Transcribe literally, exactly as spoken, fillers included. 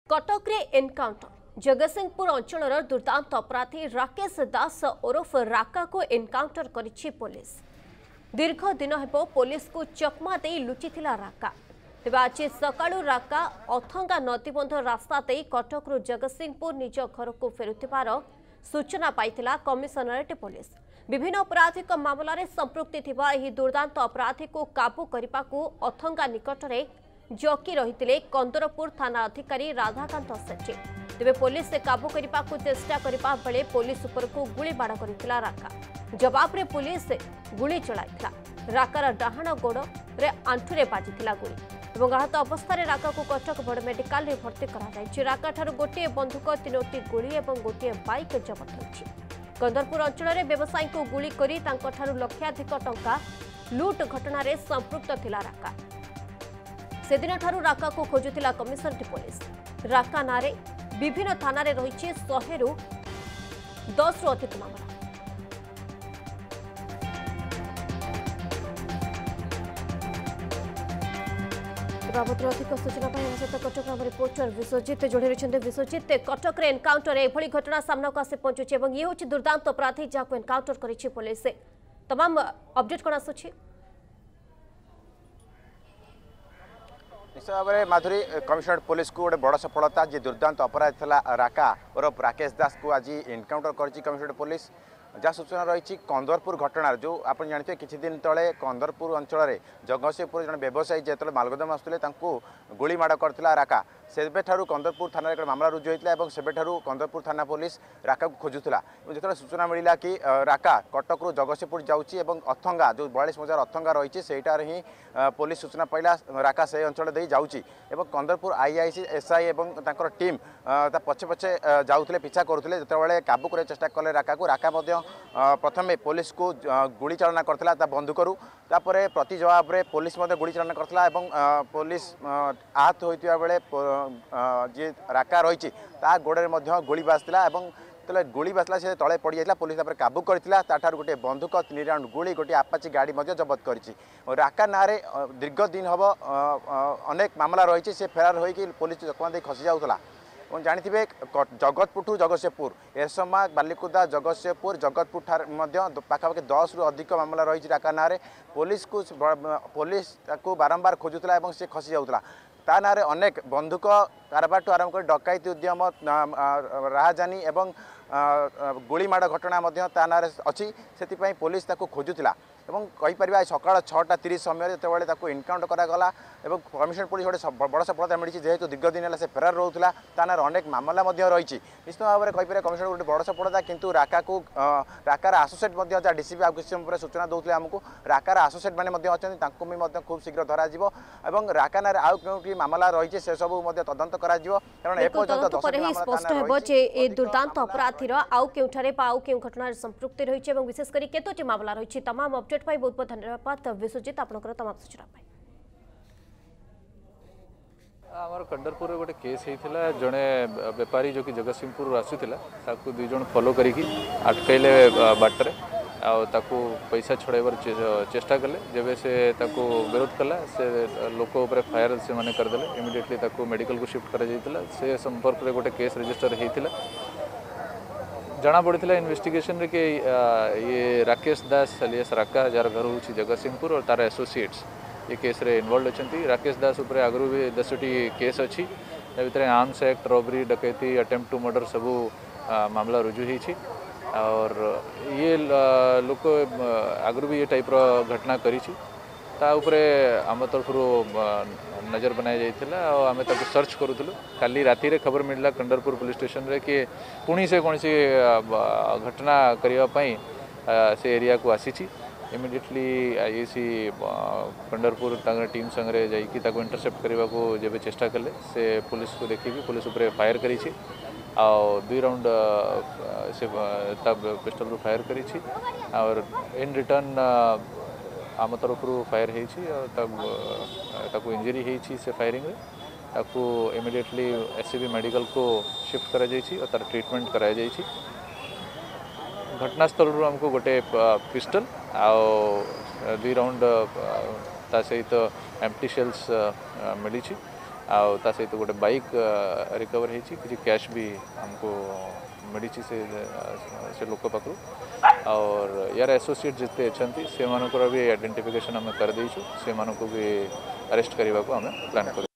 कटक रे एनकाउंटर जगतसिंहपुर अंचल दुर्दांत अपराधी राकेश दास ओरफ राका को एनकाउंटर करिछि पुलिस। दीर्घ दिन हेबो पुलिस को चकमा दे लुचिथिला राका। तेबे आज सकाळु राका अथंगा नदीबंध रास्ता दे कटक रु जगतसिंहपुर निज घर को फेरुथिबार सूचना पाइथिला कमिशनरेट पुलिस। विभिन्न आपराधिक मामला रे संपृक्ति थिबा एही दुर्दांत अपराधी को काबू करिबा को अथंगा निकटरे जकी रही कंदरपुर थाना अधिकारी राधाकांत सेठी। तेबे पुलिस से काबू करने को चेष्टा करने बेले पुलिस उपर को गुली बाड़ कर राका। जवाब रे पुलिस गुली चलाइथिला। राकार डाहाण गोड़ रे आंठुरे बाजिथिला गुली और आहत अवस्था राका को कटक बड़ मेडिकल रे भर्ती करा। राका ठारू गोटे बंधुक तीनोटी गुली और गोटे बाइक जबत होइछि। कंदरपुर अंचल में व्यवसायी को गुली करी तांको ठारू लक्षाधिक टंका लुट घटना रे संपृक्त थिला राका। सेदिन ठारू राका को खोजुथिला कमिशनरेट पुलिस। राका नारे विभिन्न थाना रे रहिछि सौ रु दस रु अधिक मामला। बाबत अधिक सूचना सहित कटक रिपोर्टर विश्वजित जोड़ी रही। विश्वजित, कटक एनकाउंटर एभली घटना सामना को आसी पहुंचुଛି এবং ये हूँ दुर्दांत अपराधी जहाँ एनकाउंटर करिछि पुलिस। तमाम अपडेट कौन आसुछि? निश्चित भाव में माधुरी, कमिशनरेट पुलिस को गोटे बड़ सफलता जी दुर्दांत अपराधी था राका ओरफ राकेश दास को आज एनकाउंटर करिछि कमिशनरेट पुलिस। जहाँ सूचना रही कंदरपुर घटना जो आप जानते किछि दिन तले कंदरपुर अंचल में जगतसिंहपुर जन व्यवसायी जो मालगोदाम आसुले गुली माड़ करथिला राका। सेबे ठारू कंदरपुर थाना एक मामला रुजु होता है। सेबे ठारू कंदरपुर थाना पुलिस राका को खोजुला। जो सूचना मिला कि राका कटक रु जगतसिंहपुर जाऊँगी अथंगा जो बयालीस हजार अथंगा रही सेटार ही पुलिस सूचना पाइला राका से अंचल दे जाऊँगी। कंदरपुर आईआईसी एसआई और टीम पछे पछे जाऊे पिछा करुले जो काबू कर चेष्टा कले राका को। राका प्रथमे पुलिस को गुली चालना करथिला बंधुकरू तापर प्रति जवाब रे पुलिस गुली चालना करथिला एवं पुलिस आहत होइतिबा बेले जे राका रही ता गोड़े गुली बाजला तेल गुली बाजला से तले पड़ जाता। पुलिस काबू करथिला ताठार गोटे बंधुक तीन राउंड गुली गोटे आपाची गाड़ी जबत करिछि। राका नारे दीर्घ दिन हम अनेक मामला रही से फेरार होइकि पुलिस चकमा दे खसी जाउथला। जानिथिबे जगतपुर टू जगतसिंहपुर एरसमा बालिकुदा जगतसिंहपुर जगतपुर पाखापाखि दस रु अधिक मामला रही राका नारे। पुलिस को पुलिस को बारंबार खोजुला और सी खसी जाऊला। ता नारे अनेक बंधुक कारबार टू आरंभ कर डकायती उद्यम राहजानी एवं गुलीमाड़ घटना ता नारे अच्छी से पुलिस ताको खोजुला। कहीपर सकाल छटा तीस समय जो एनकाउंटर करागला और कमिशनरेट पुलिस गोटे बड़ सफलता मिली जेहेतु दीर्घ दिन है फेरार रोला तार अनेक मामला रही। निश्चित भाव में कहीपर कमिशनरेट गोटे बड़ सफलता किंतु राका को राकार आसोसिएट जहाँ डीसीपी आ किसी समय सूचना दूसरे आमको राकार आसोसिएट मैंने अच्छा खूब शीघ्र धर राका नारे आउ क्यों मामला रही से सब तदंत कारण दुर्दांत अपराधीर आउ केउठारे आउ केउ घटना संपृक्ति रही विशेषकर केतोटी मामला रही। तमाम अपडेट पाई बहुत बहुत धन्यवाद विश्वजित आपनकर तमाम सूचना पाई। आमर कंदरपुर गोटे केस होता जड़े बेपारी जो कि जगतसिंहपुर आसूला दुई जन फॉलो करिकी अटकैले बाटर आकु पैसा छड़ाइबार चेष्टा कले। जब से ताको विरोध कला से लोक उपर फायर से माने करदेले इमिडिएटली ताको मेडिकल को शिफ्ट करा जायतिला। से संपर्क में गोटे केस रजिस्टर होता जना पड़ा इन्वेस्टिगेशन रे कि ये राकेश दास अलियास राका जार घर हूँ जगतसिंहपुर और तार एसोसिएट्स ये केस रे इन्वॉल्व अच्छी। राकेश दास उपर आगु भी दसटी केस अच्छी भर आर्म्स एक्ट रॉबरी डकैती अटेम्प्ट टू मर्डर सबू मामला रुजु होती और ये लोक आगु भी ये टाइप रो घटना करी आम तरफ नजर बनाई जाइथिला और आमे ताको सर्च करूथलु। काली राति रे खबर मिलला कंदरपुर पुलिस स्टेशन रे कि पुणी से कौन सी घटना करिया पई से एरिया को आसीची। इमिडिएटली आईसी कंदरपुर तांगर टीम संगे जाइकी ताको इंटरसेप्ट करबा को जेबे चेष्टा कले से पुलिस को देखिकी पुलिस ऊपर फायर करिछि और दुई राउंड से तब पिस्टल रू फायर करिछि और इन रिटर्न आम तरफ फायर होती इंजरी होती से फायरिंग ताकू इमिडिएटली एससीबी मेडिकल को शिफ्ट करा जाइछि और तार ट्रीटमेंट कराया जाइछि। घटनास्थल रू हमको गोटे पिस्टल आ दुई राउंड ता सहित एम्प्टी शेल्स मिली आउ ता सहित गोटे बाइक रिकवर होती किसी कैश भी हमको मिली से से लोक पाखु और यार एसोसिएट जिते अच्छा से भी आइडेंटिफिकेशन आम कर देचु से भी अरेस्ट करने को आम प्लान कर।